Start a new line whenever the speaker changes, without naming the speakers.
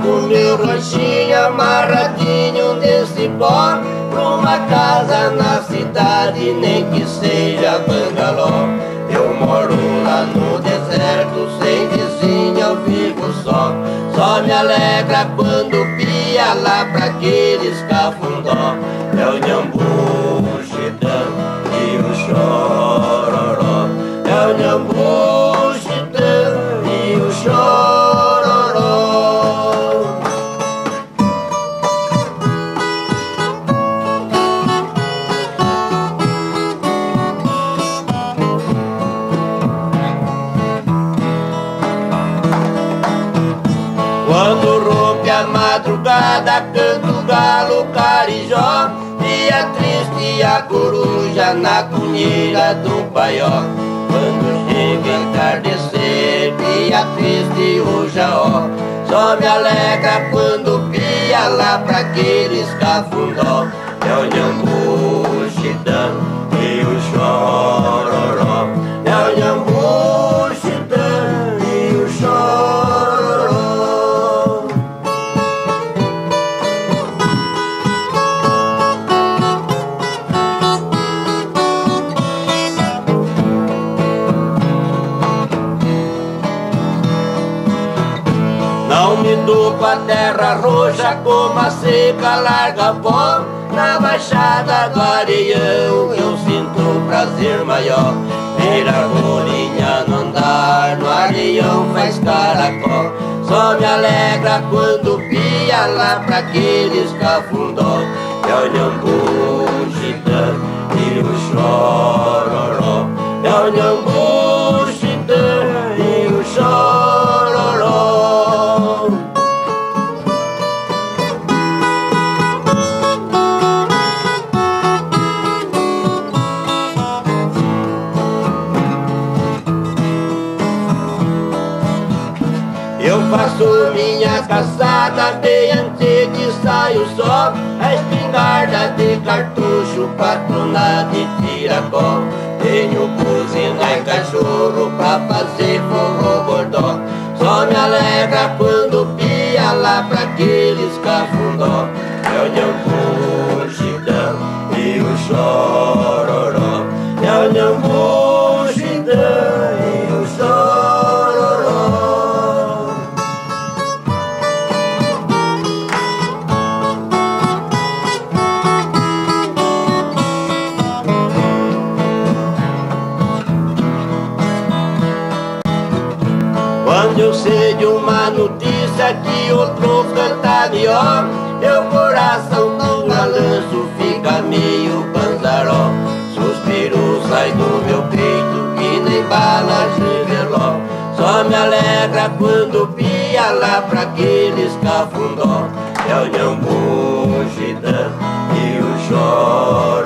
o meu ranchinho amarradinho desse pó, numa casa na cidade, nem que seja bangalô. Eu moro lá no deserto, sem vizinho, eu vivo só. Só me alegra quando pia lá pra aqueles cafundó. É o Nhambu, Xitã e o Chororó. É o Nhambu, Xitã e o Chororó. Quando rompe a madrugada, canta o galo carijó, dia triste a coruja na cunheira do paió. Quando chega entardecer, dia triste o jaó, só me alegra quando pia lá pra aqueles cafundó. É o Nhambu, Xitã e o Chororó. É o Nhambu, Xitã e o Chororó. Não me dou com a terra roxa, como a seca larga pó. Na baixada do Areião eu sinto prazer maior. Ver a rolinha no andar, no areião faz caracol. Só me alegra quando pia lá pra aqueles cafundó. É o Nhambu, Xitã e o Chororó. É o Nhambu, Xitã e o Chororó. Eu faço minha caçada bem antes que saia o sol. A espingarda de cartucho, patrona de tiracó. Tenho buzina e cachorro pra fazer forró bordó. Só me alegra quando pia lá pra aqueles cafundó. É o Nhambu, Xitã e o Chororó. É o Nhambu, Xitã e o Chororó. Quando eu sei de uma notícia que outro canta melhor, meu coração no balanço fica meio banzaró. Suspiro sai do meu peito que nem bala de veló. Só me alegra quando pia lá pra aqueles cafundó. É o Nhambu, Xitã e o Chororó.